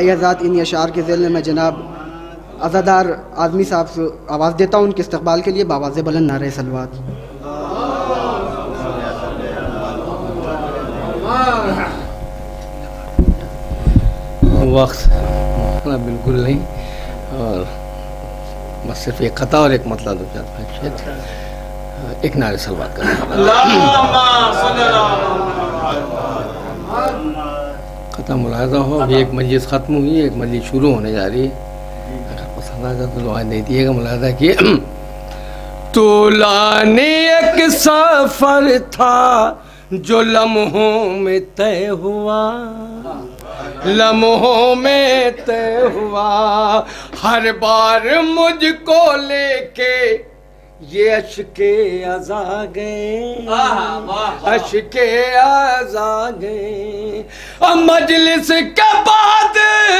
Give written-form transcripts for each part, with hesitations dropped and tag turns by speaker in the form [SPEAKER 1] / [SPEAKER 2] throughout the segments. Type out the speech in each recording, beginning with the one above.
[SPEAKER 1] ای حضرات ان اشعار کے ذیل میں جناب عزادار اعظمی صاحب سے آواز دیتا ہوں ان کے استقبال کے لیے بآواز بلند نعرہ صلوات.
[SPEAKER 2] وقت بالکل نہیں اور بس صرف ایک خطا اور ایک مطلع دو چار پانچ شعر ایک نعرہ صلوات کرنا. ختم ملاحظہ ہو ابھی ایک مجلس ختم ہوئی ایک مجلس شروع ہونے جا رہی ہے اگر پسند آ جائے تو دعائیں دے دیے گا. ملاحظہ کیے طولانی ایک سفر تھا جو لمحوں میں طے ہوا لمحوں میں طے ہوا ہر بار مجھ کو لے کے یہ اشکے ازا گئے اشکے ازا گئے. مجلس کے بعد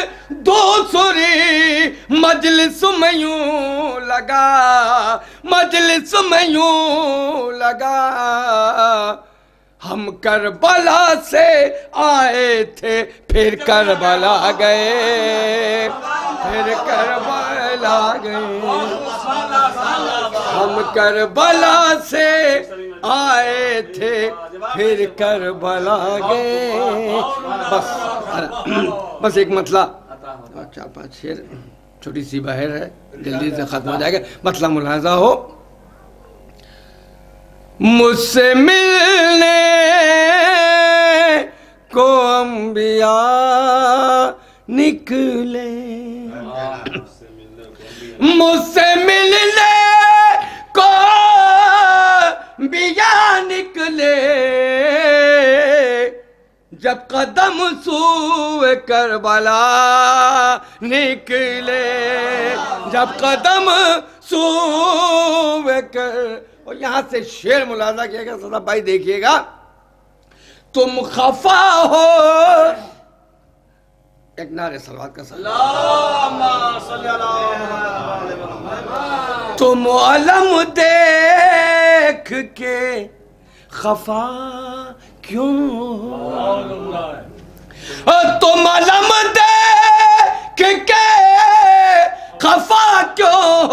[SPEAKER 2] دوسری مجلس میں یوں لگا مجلس میں یوں لگا ہم کربلا سے آئے تھے پھر کربلا گئے پھر کربلا گئے ہم کربلا سے آئے تھے پھر کربلا گئے. بس ایک مطلع چار پانچ شعر چھوٹی سی بحر ہے جلدی سے ختم ہو جائے گا. مطلع ملاحظہ ہو مجھ سے ملنے کو انبیاء نکلے مجھ سے ملنے کو انبیاء نکلے جب قدم سوئے کربلا نکلے جب قدم سوئے اور یہاں سے شعر ملاحظہ کیے گا صدا بھائی دیکھیے گا. تم خفا ہو ایک نعرہ صلوات کا تم علم دیکھ کے خفا کیوں تم علم دیکھ کے خفا کیوں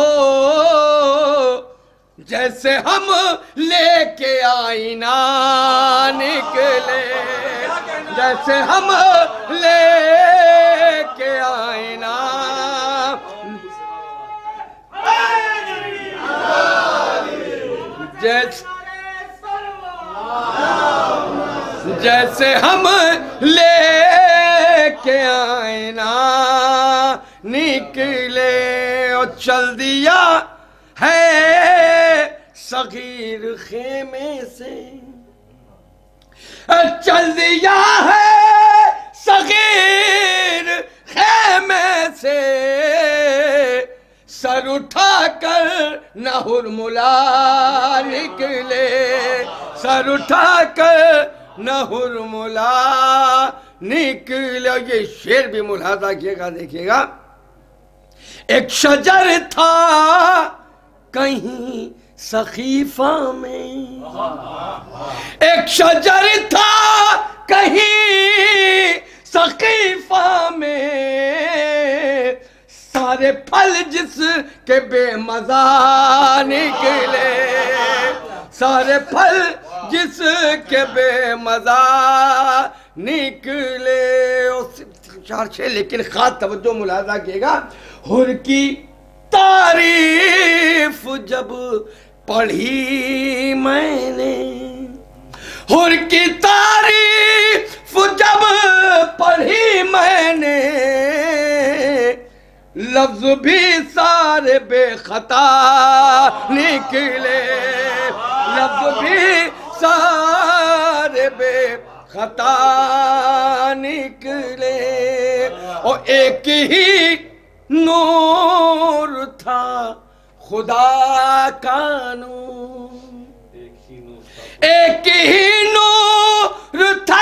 [SPEAKER 2] جیسے ہم لے کے آئینہ نکلے جیسے ہم لے کے آئینہ جیسے ہم لے کے آئینہ نکلے اور چل دیا ہے صغیر خیمے سے چل دیا ہے صغیر خیمے سے سر اٹھا کر نہ ہرملا نکلے سر اٹھا کر نہ ہرملا نکلے. یہ شعر بھی ملاحظہ کیے گا دیکھیے گا. ایک شجر تھا کہیں سقیفہ میں ایک شجر تھا کہیں سقیفہ میں سارے پھل جس کے بے مزہ نکلے سارے پھل جس کے بے مزہ نکلے. چار چھ لیکن خاص توجہ ملاحظہ کیے گا. حر کی تعریف جب پڑھی میں نے حر کی تعریف جب پڑھی میں نے لفظ بھی سارے بے خطا نکلے لفظ بھی سارے بے خطا نکلے. اور ایک ہی نور تھا خدا کا نور ایک ہی نور تھا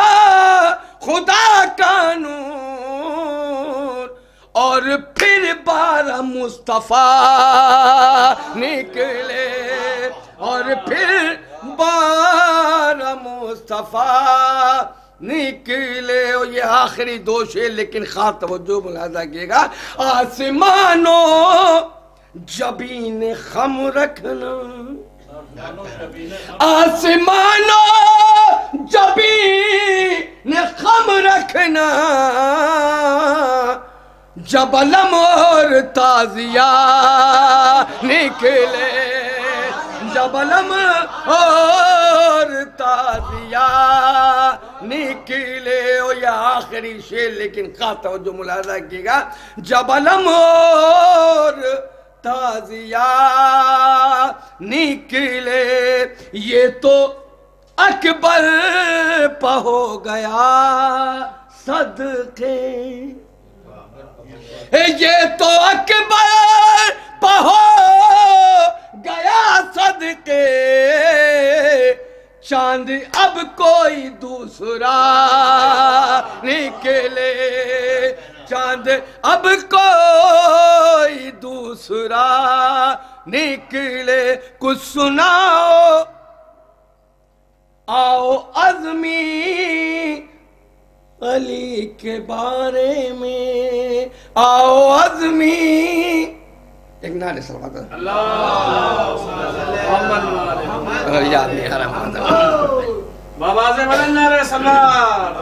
[SPEAKER 2] خدا کا نور اور پھر 12 مصطفیٰ نکلے اور پھر 12 مصطفیٰ نکلے. اور یہ آخری دو شعر لیکن خاص توجہ ملاحظہ کیے گا. آسمانوں جبین خم رکھنا، آسمانوں جبین خم رکھنا، جب علم اور تازیہ نکلے، جب علم اور تازیہ نکلے. اور یہ آخری شعر لیکن خاص توجہ ملاحظہ کیے گا. جب علم اور تازیہ نکلے، یہ تو اکبر پہ ہو گیا صدقے، یہ تو اکبر پہ ہو گیا صدقے. چاند اب کوئی دوسرا نکلے، چاند اب کوئی دوسرا نکلے. کچھ سناؤ آؤ عزمی علی کے بارے میں، آؤ عزمی. ایک نعرے صلوات اللہ یاد نہیں آ رہا
[SPEAKER 3] بابا سے بلند نعرے صلوات.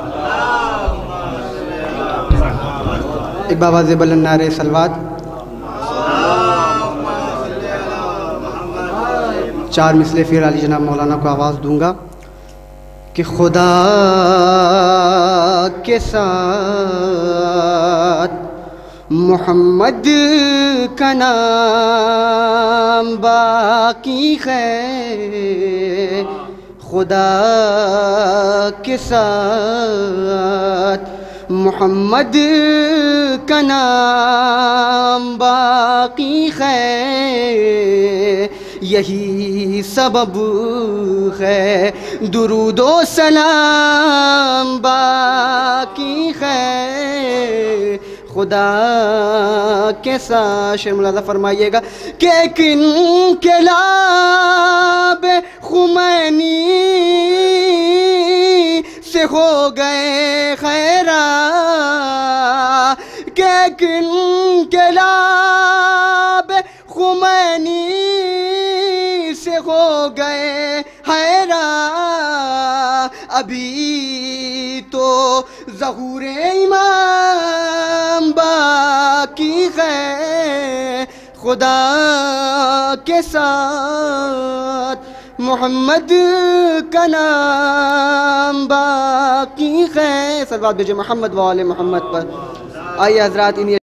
[SPEAKER 1] ایک بابا سے بلند نعرے صلوات. 4 مثلے پھر علی جناب مولانا کو آواز دوں گا کہ خدا کے ساتھ محمد کا نام باقی ہے، خدا کے ساتھ محمد کا نام باقی ہے، یہی سبب ہے درود و سلام باقی ہے. خدا کے ساتھ شعر ملاحظہ فرمائیے گا کہ ایک انقلاب خمینی سے ہو گئے خیرہ، کہ ایک انقلاب خمینی سے ہو گئے حیران، ابھی تو ظہور امام باقی ہے. خدا کے ساتھ محمد کا نام باقی ہے. صلوات بھیجے محمد و آل محمد پر. آئیے حضرات انہی